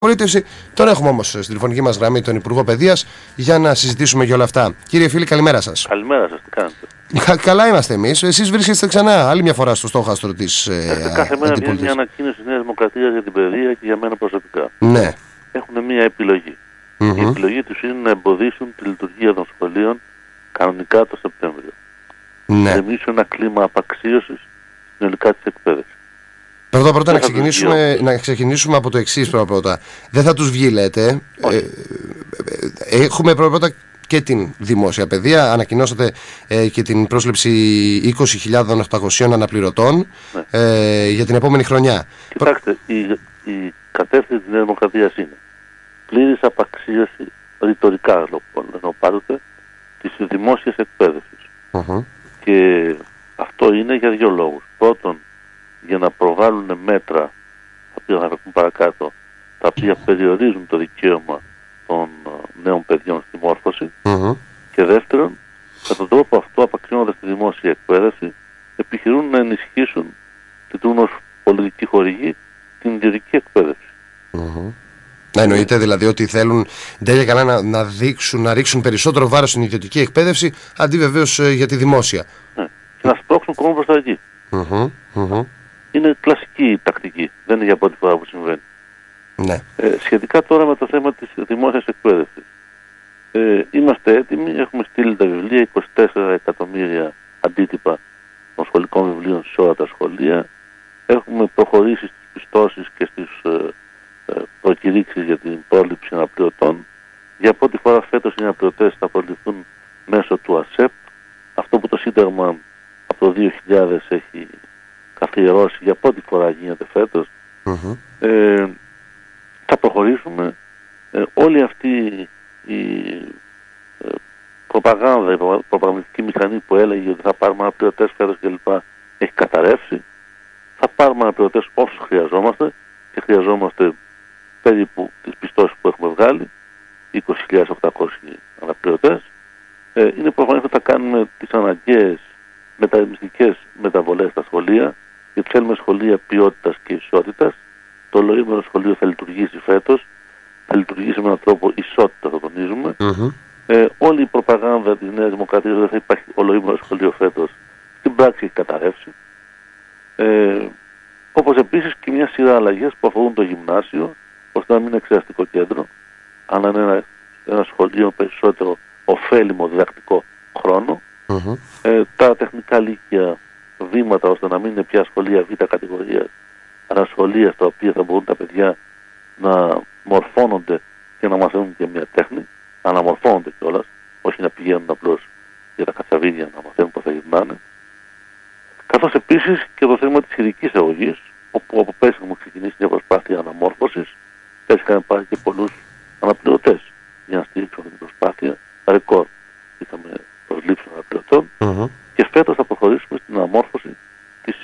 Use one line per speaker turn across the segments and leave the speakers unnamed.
αντιπολίτευση. Τώρα έχουμε όμως στην τηλεφωνική μας γραμμή τον Υπουργό Παιδείας για να συζητήσουμε για όλα αυτά. Κύριε φίλε, καλημέρα σας.
Καλημέρα σας, τι κάνετε?
Καλά είμαστε εμείς. Εσείς βρίσκεστε ξανά άλλη μια φορά στο στόχαστρο της
κάθε μέρα βγαίνει μια ανακοίνωση της Νέας Δημοκρατίας για την παιδεία και για μένα προσωπικά.
Ναι.
Έχουν μια επιλογή. Η επιλογή τους είναι να εμποδίσουν τη λειτουργία των σχολείων κανονικά το Σεπτέμβριο.
Ναι.
Να δημιουργήσουν ένα κλίμα απαξίωσης συνολικά της εκπαίδευσης.
Πρώτα να ξεκινήσουμε από το εξής πρώτα. Δεν θα τους βγει, λέτε. Έχουμε πρώτα και την δημόσια παιδεία. Ανακοινώσατε και την πρόσληψη 20.800 αναπληρωτών για την επόμενη χρονιά.
Κοιτάξτε, η κατεύθυνση της Νέας Δημοκρατίας είναι πλήρης απαξίωση ρητορικά, ενώ πάντοτε, της δημόσιας εκπαίδευσης. Και αυτό είναι για δύο λόγους. Πρώτον, για να προβάλλουν μέτρα, τα οποία θα βρεθούν παρακάτω, τα οποία περιορίζουν το δικαίωμα των νέων παιδιών στη μόρφωση. Και δεύτερον, με τον τρόπο αυτό, απαξιώνοντας τη δημόσια εκπαίδευση, επιχειρούν να ενισχύσουν, λειτουργούν ως πολιτική χορηγή, την ιδιωτική εκπαίδευση.
Να εννοείται δηλαδή ότι θέλουν τέλεια καλά να ρίξουν περισσότερο βάρος στην ιδιωτική εκπαίδευση αντί βεβαίως για τη δημόσια.
Ναι. Και να σπρώξουν κόσμο προς τα εκεί. Είναι κλασική τακτική. Δεν είναι για πρώτη φορά που συμβαίνει.
Ναι.
Σχετικά τώρα με το θέμα της δημόσιας εκπαίδευσης. Είμαστε έτοιμοι, έχουμε στείλει τα βιβλία, 24 εκατομμύρια αντίτυπα των σχολικών βιβλίων σε όλα τα σχολεία. Έχουμε προχωρήσει στις πιστώσεις και στις προκηρύξεις για την πρόληψη αναπληρωτών. Για πρώτη φορά φέτος οι αναπληρωτές θα προληφθούν μέσω του ΑΣΕΠ. Αυτό που το Σύνταγμα από το 2000 έχει καθιερώσει, για πρώτη φορά γίνεται φέτος. Θα προχωρήσουμε. Όλη αυτή η προπαγάνδα, η προπαγανδιστική μηχανή που έλεγε ότι θα πάρουμε αναπληρωτές φέτος κλπ. Έχει καταρρεύσει. Θα πάρουμε αναπληρωτές όσους χρειαζόμαστε και χρειαζόμαστε περίπου τις πιστώσεις που έχουμε βγάλει, 20.800 αναπληρωτές. Είναι προφανές ότι θα κάνουμε τις αναγκαίες μεταρρυθμιστικές μεταβολές στα σχολεία, γιατί θέλουμε σχολεία ποιότητας και ισότητας. Το ολοήμερο σχολείο θα λειτουργήσει φέτος, θα λειτουργήσει με έναν τρόπο ισότητα, θα τονίζουμε. Όλη η προπαγάνδα της Νέας Δημοκρατίας δεν θα υπάρχει ολοήμερο σχολείο φέτος, στην πράξη έχει καταρρεύσει. Όπως επίσης και μια σειρά αλλαγές που αφορούν το γυμνάσιο, ώστε να μην είναι εξεταστικό κέντρο, αλλά είναι ένα σχολείο περισσότερο ωφέλιμο διδακτικό χρόνο. Τα τεχνικά λύκεια βήματα, ώστε να μην είναι πια σχολεία β' κατηγορίας, αλλά σχολεία στα οποία θα μπορούν τα παιδιά να μορφώνονται και να μαθαίνουν και μια τέχνη, να μορφώνονται κιόλας, όχι να πηγαίνουν απλώς για τα κατσαβίδια να μαθαίνουν πώς θα γυμνάνε. Καθώς επίσης και το θέμα της ειδικής αγωγής, όπου από πέρσι έχουμε ξεκινήσει μια προσπάθεια αναμόρφωσης. Πέρσι είχαμε πάρει και πολλούς αναπληρωτές για να στηρίξουμε την προσπάθεια. Ρεκόρ είχαμε προσλήψεις αναπληρωτών. Και φέτος θα προχωρήσουμε στην αναμόρφωση της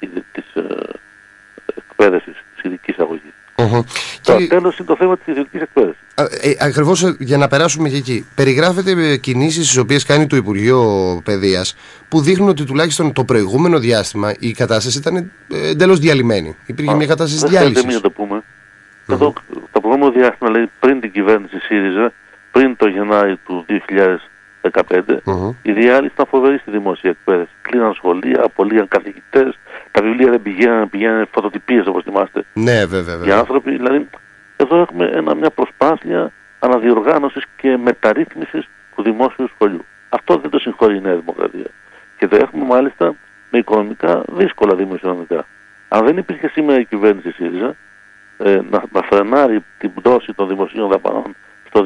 εκπαίδευσης, της ειδικής αγωγής. Το τέλος είναι το θέμα της ιδιωτικής εκπαίδευσης.
Ακριβώς για να περάσουμε και εκεί. Περιγράφεται κινήσεις τις οποίες κάνει το Υπουργείο Παιδείας που δείχνουν ότι τουλάχιστον το προηγούμενο διάστημα η κατάσταση ήταν εντελώς διαλυμένη. Υπήρχε μια κατάσταση διάλυσης.
Δεν το πούμε. Εδώ, το προηγούμενο διάστημα, δηλαδή πριν την κυβέρνηση ΣΥΡΙΖΑ, πριν το Γενάρη του 2015, η διάλυση ήταν φοβερή στη δημόσια εκπαίδευση. Κλείναν σχολεία, απολύαν καθηγητές, τα βιβλία δεν πηγαίνανε φωτοτυπίες όπως θυμάστε.
Ναι, βέβαια.
Οι άνθρωποι, δηλαδή, εδώ έχουμε μια προσπάθεια αναδιοργάνωσης και μεταρρύθμισης του δημόσιου σχολείου. Αυτό δεν το συγχωρεί η Νέα Δημοκρατία. Και το έχουμε μάλιστα με οικονομικά δύσκολα δημοσιονομικά. Αν δεν υπήρχε σήμερα η κυβέρνηση ΣΥΡΙΖΑ να φρενάρει την πτώση των δημοσίων δαπανών στο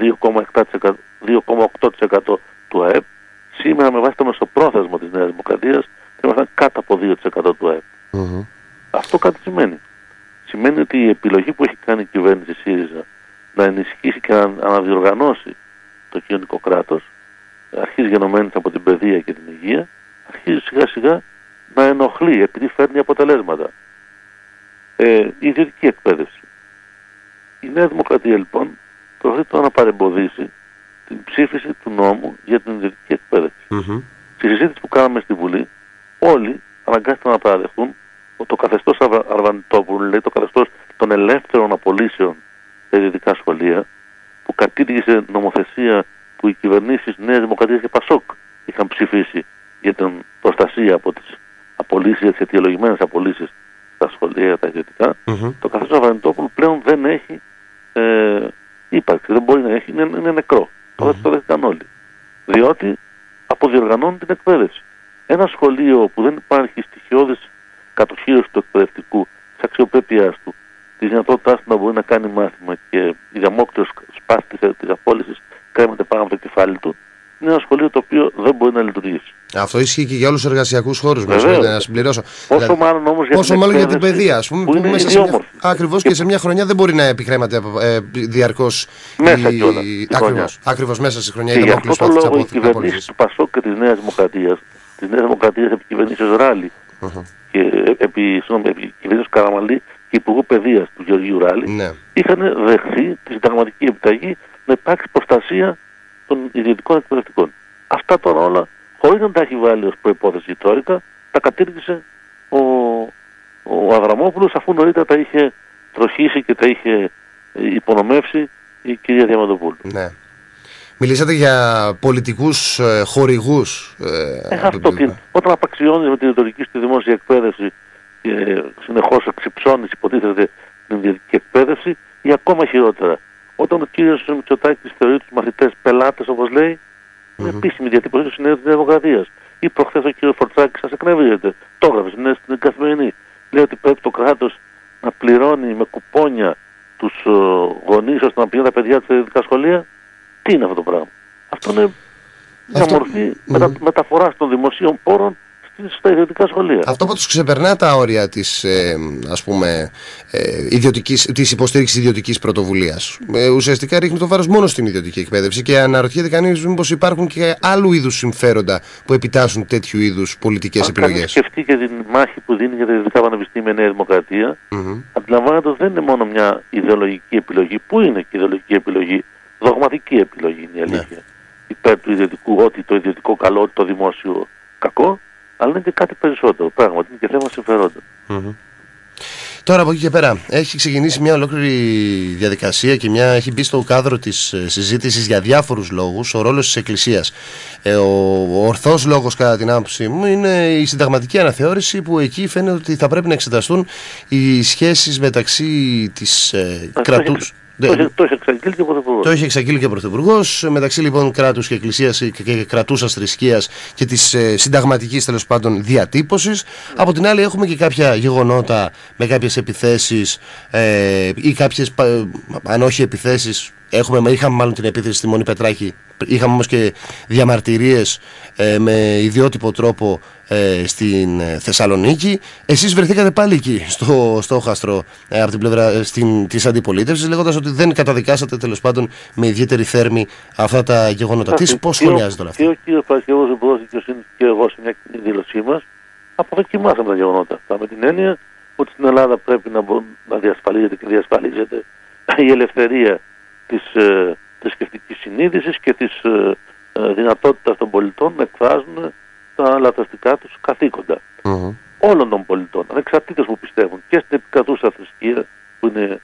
2,8% του ΑΕΠ, σήμερα με βάση το μεσοπρόθεσμο της Νέας Δημοκρατίας θα ήμασταν κάτω από 2% του ΑΕΠ. Αυτό κάτι σημαίνει. Σημαίνει ότι η επιλογή που έχει κάνει η κυβέρνηση ΣΥΡΙΖΑ να ενισχύσει και να αναδιοργανώσει το κοινωνικό κράτος, αρχίζει γενομένη από την παιδεία και την υγεία, αρχίζει σιγά σιγά να ενοχλεί επειδή φέρνει αποτελέσματα. Η ιδιωτική εκπαίδευση. Η Νέα Δημοκρατία λοιπόν προσπαθεί τώρα να παρεμποδίσει την ψήφιση του νόμου για την ιδιωτική εκπαίδευση. Στη συζήτηση που κάναμε στη Βουλή, όλοι αναγκάστηκαν να παραδεχτούν ότι το καθεστώς Αρβανιτόπουλου, δηλαδή το καθεστώς των ελεύθερων απολύσεων στα ιδιωτικά σχολεία, που κατήργησε νομοθεσία που οι κυβερνήσεις Νέας Δημοκρατίας και Πασόκ είχαν ψηφίσει για την προστασία από τις απολύσεις, για τις αιτιολογημένες απολύσεις στα σχολεία τα ιδιωτικά, το καθεστώς Αβανιτόπουλου πλέον δεν έχει ύπαρξη, δεν μπορεί να έχει, είναι νεκρό. Το δέχτηκαν όλοι. Διότι αποδιοργανώνουν την εκπαίδευση. Ένα σχολείο που δεν υπάρχει στοιχειώδης κατοχήρωση του εκπαιδευτικού, της αξιοπρέπειάς του, της δυνατότητάς του να μπορεί να κάνει μάθημα και η Δαμόκλειος σπάση της απόλυσης κρέμεται πάνω από το κεφάλι του, είναι ένα σχολείο το οποίο δεν μπορεί να λειτουργήσει.
Αυτό ισχύει και για όλους τους εργασιακούς χώρους μας, να συμπληρώσω.
Πόσο μάλλον όμως
για την παιδεία, ας πούμε, που μέσα σε μια... Ακριβώς και σε μια χρονιά δεν μπορεί να επικρέμεται διαρκώς.
Μέσα κιόλα.
Ακριβώς μέσα στη χρονιά.
Και γι' αυτό το λόγο οι κυβερνήσεις του Πασόκ και της Νέας Δημοκρατίας, επί κυβερνήσεως Ράλη και επί κυβερνήσεως Καραμανλή και Υπουργού Παιδείας του Γεωργίου Ράλη, είχαν δεχθεί τη συνταγματική επιταγή να υπάρξει προστασία των ιδιωτικών εκπαιδευτικών. Αυτά τώρα όλα, χωρίς να τα έχει βάλει ως προϋπόθεση η Τρόικα, τα κατήργησε ο Αβραμόπουλος, αφού νωρίτερα τα είχε τροχίσει και τα είχε υπονομεύσει η κυρία Διαμαντοπούλου.
Ναι. Μιλήσατε για πολιτικούς χορηγούς.
Όταν απαξιώνεις με την ρητορική στη δημόσια εκπαίδευση και συνεχώς εξυψώνεις υποτίθεται την ιδιωτική εκπαίδευση, ή ακόμα χειρότερα, όταν ο κύριος Μητσοτάκης θεωρεί τους μαθητές πελάτες, όπως λέει, είναι επίσημη διατύπωση του Συνέδριου της Δημοκρατίας. Ή προχθές ο κύριος Φορτσάκης, σας εκνευρίζεται, το έγραψε στην Καθημερινή. Λέει ότι πρέπει το κράτος να πληρώνει με κουπόνια τους γονείς ώστε να πηγαίνουν τα παιδιά του στα ιδιωτικά σχολεία. Τι είναι αυτό το πράγμα? Αυτό είναι μια μορφή μεταφοράς των δημοσίων πόρων στα ιδιωτικά σχολεία.
Αυτό που τους ξεπερνά τα όρια της, ας πούμε, της υποστήριξης ιδιωτικής πρωτοβουλίας. Ουσιαστικά ρίχνει το βάρος μόνο στην ιδιωτική εκπαίδευση και αναρωτιέται κανείς μήπως υπάρχουν και άλλου είδους συμφέροντα που επιτάσσουν τέτοιου είδους πολιτικές επιλογές.
Αν σκεφτεί και την μάχη που δίνει για τα ιδιωτικά πανεπιστήμια Νέα Δημοκρατία, αντιλαμβάνεται ότι δεν είναι μόνο μια ιδεολογική επιλογή, που είναι και ιδεολογική επιλογή, δογματική επιλογή είναι η αλήθεια. Υπέρ του ιδιωτικού, ότι το ιδιωτικό καλό, ότι το δημόσιο κακό, αλλά είναι και κάτι περισσότερο. Πράγματι είναι και θέμα συμφερόντων.
Τώρα από εκεί και πέρα έχει ξεκινήσει μια ολόκληρη διαδικασία και έχει μπει στο κάδρο της συζήτησης για διάφορους λόγους ο ρόλος της Εκκλησίας. Ο ορθός λόγος, κατά την άποψή μου, είναι η συνταγματική αναθεώρηση, που εκεί φαίνεται ότι θα πρέπει να εξεταστούν οι σχέσεις μεταξύ της κρατούς.
Το είχε εξαγγείλει και ο Πρωθυπουργός.
Το είχε εξαγγείλει και ο Πρωθυπουργός. Μεταξύ λοιπόν κράτους και εκκλησίας και κρατούσας θρησκείας και της συνταγματικής, τέλος πάντων, διατύπωσης. Από την άλλη έχουμε και κάποια γεγονότα με κάποιες επιθέσεις ή κάποιες, αν όχι επιθέσεις, είχαμε μάλλον την επίθεση στη Μονή Πετράκη. Είχαμε όμως και διαμαρτυρίες με ιδιότυπο τρόπο στην Θεσσαλονίκη. Εσείς βρεθήκατε πάλι εκεί στο στόχαστρο από την πλευρά της αντιπολίτευσης, λέγοντας ότι δεν καταδικάσατε, τέλος πάντων, με ιδιαίτερη θέρμη αυτά τα γεγονότα. Πώς σχολιάζετε όλα αυτά?
Και ο κύριος Παρασκευός Υπουργός Δικαιοσύνης και εγώ σε μια κοινή δήλωσή μας αποδοκιμάσαμε τα γεγονότα αυτά, με την έννοια ότι στην Ελλάδα πρέπει να διασφαλίζεται και διασφαλίζεται η ελευθερία της θρησκευτικής συνείδησης και της δυνατότητας των πολιτών να εκφράζουν τα λατρευτικά τους καθήκοντα. Όλων των πολιτών, ανεξαρτήτως που πιστεύουν, και στην επικρατούσα θρησκεία, που είναι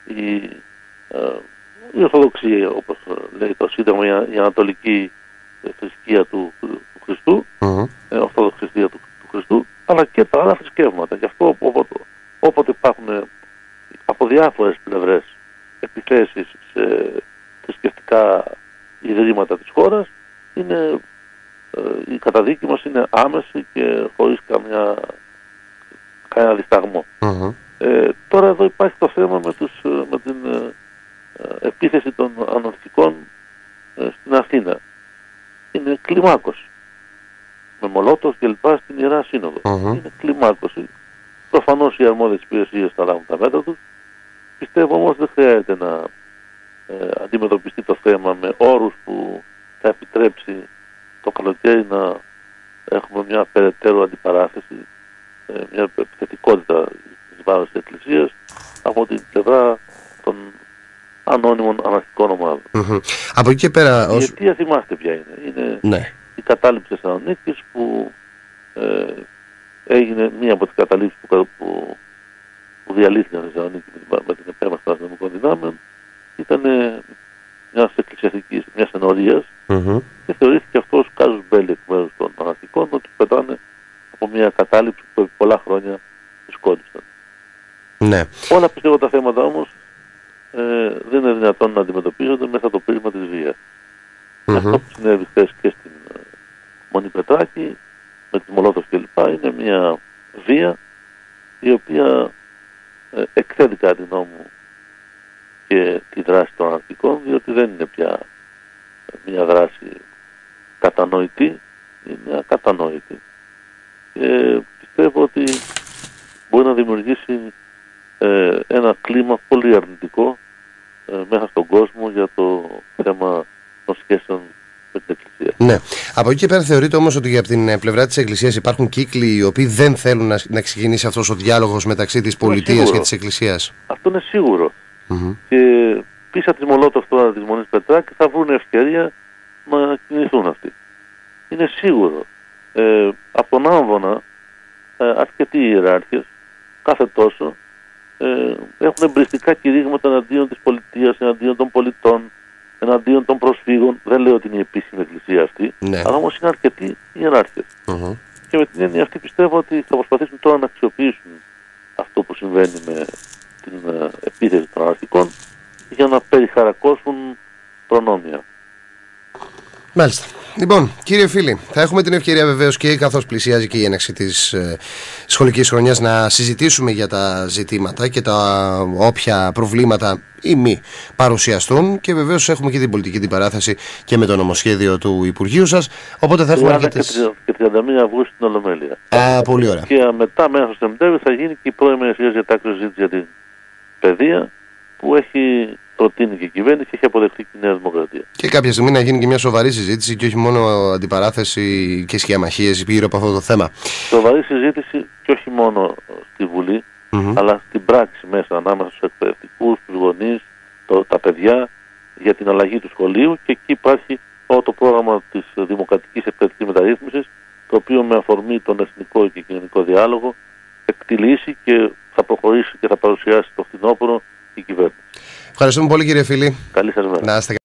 η Ορθοδοξία, όπως λέει το Σύνταγμα, η ανατολική θρησκεία του Χριστού, Ορθόδοξη θρησκεία του Χριστού, αλλά και τα άλλα θρησκεύματα. Γι' αυτό όποτε υπάρχουν από διάφορες πλευρές επιθέσεις σε θρησκευτικά ιδρύματα της χώρας, η καταδίκη μας είναι άμεση και χωρίς κανένα δισταγμό. Τώρα εδώ υπάρχει το θέμα με την επίθεση των αναρχικών στην Αθήνα. Είναι κλιμάκωση. Με μολότος και λοιπά στην Ιερά Σύνοδο. Είναι κλιμάκωση. Προφανώς οι αρμόδιες υπηρεσίες θα λάβουν τα μέτρα τους. Πιστεύω όμως δεν χρειάζεται να αντιμετωπιστεί το θέμα με όρους που θα επιτρέψει το καλοκαίρι να έχουμε μια περαιτέρω αντιπαράθεση, μια επιθετικότητα της βάρος της Εκκλησίας από την πλευρά των ανώνυμων αναρχικών ομάδων.
Από εκεί και πέρα...
Η αιτία θυμάστε ποια είναι. Η κατάληψη της Θεσσαλονίκης, που έγινε μία από τις καταλήψεις που διαλύθηκαν στη Θεσσαλονίκη με την επέμβαση των αστυνομικών δυνάμεων, ήταν μιας ενορίας και θεωρήθηκε αυτός κάζους μπέλι εκ μέρους των αναρχικών ότι πετάνε από μια κατάληψη που επί πολλά χρόνια σκότωσαν.
Ναι.
Όλα πιστεύω τα θέματα όμως δεν είναι δυνατόν να αντιμετωπίζονται μέσα από το πρίσμα της βίας. Αυτό που συνέβη χθες και στην Μονή Πετράκη με τις Μολότοφ κλπ. Είναι μια βία η οποία εκθέτει κατά τη γνώμη μου και τη δράση των αναρχικών, διότι δεν είναι πια μια δράση κατανοητή, είναι ακατανόητη. Πιστεύω ότι μπορεί να δημιουργήσει ένα κλίμα πολύ αρνητικό μέσα στον κόσμο για το θέμα των σχέσεων με την Εκκλησία.
Ναι. Από εκεί και πέρα θεωρείτε όμως ότι από την πλευρά της Εκκλησίας υπάρχουν κύκλοι οι οποίοι δεν θέλουν να ξεκινήσει αυτός ο διάλογος μεταξύ της πολιτείας και της Εκκλησίας?
Αυτό είναι σίγουρο. Και πίσω από τη Μολότοφ τώρα της Μονής Πετράκη θα βρουν ευκαιρία να κινηθούν αυτοί. Είναι σίγουρο. Από τον Άμβονα αρκετοί ιεράρχες κάθε τόσο έχουν εμπριστικά κηρύγματα εναντίον της πολιτείας, εναντίον των πολιτών, εναντίον των προσφύγων. Δεν λέω ότι είναι η επίσημη εκκλησία αυτή, αλλά όμως είναι αρκετοί ιεράρχες. Και με την έννοια αυτή πιστεύω ότι θα προσπαθήσουν τώρα να αξιοποιήσουν αυτό που συμβαίνει με την επίθεση των αναρχικών για να περιχαρακώσουν προνόμια.
Μάλιστα. Λοιπόν, κύριε φίλοι, θα έχουμε την ευκαιρία βεβαίως και καθώς πλησιάζει και η έναρξη της σχολικής χρονιάς να συζητήσουμε για τα ζητήματα και τα όποια προβλήματα ή μη παρουσιαστούν, και βεβαίως έχουμε και την πολιτική την παράθεση και με το νομοσχέδιο του Υπουργείου σας, οπότε θα έχουμε αρκετές...
και 31 Αυγούστου στην Ολομέλεια.
Πολύ ωραία.
Και μετά μέσα στο Σεπτέμβριο θα γίνει και η πρώιμη διατάξη συζήτηση για την παιδεία που έχει προτείνει και η κυβέρνηση και έχει αποδεχτεί και η Νέα Δημοκρατία. Και
κάποια στιγμή να γίνει και μια σοβαρή συζήτηση και όχι μόνο αντιπαράθεση και σχιαμαχίες γύρω από αυτό το θέμα.
Σοβαρή συζήτηση και όχι μόνο στη Βουλή, αλλά στην πράξη μέσα ανάμεσα στους εκπαιδευτικούς, τους γονείς, τα παιδιά, για την αλλαγή του σχολείου, και εκεί υπάρχει όλο το πρόγραμμα της δημοκρατικής εκπαιδευτικής μεταρρύθμισης, το οποίο με αφορμή τον εθνικό και κοινωνικό διάλογο εκτιλήσει και θα προχωρήσει και θα παρουσιάσει το φθινόπωρο η κυβέρνηση.
Ευχαριστούμε πολύ, κύριε φίλη.
Καλή σας μέρα.
Να είστε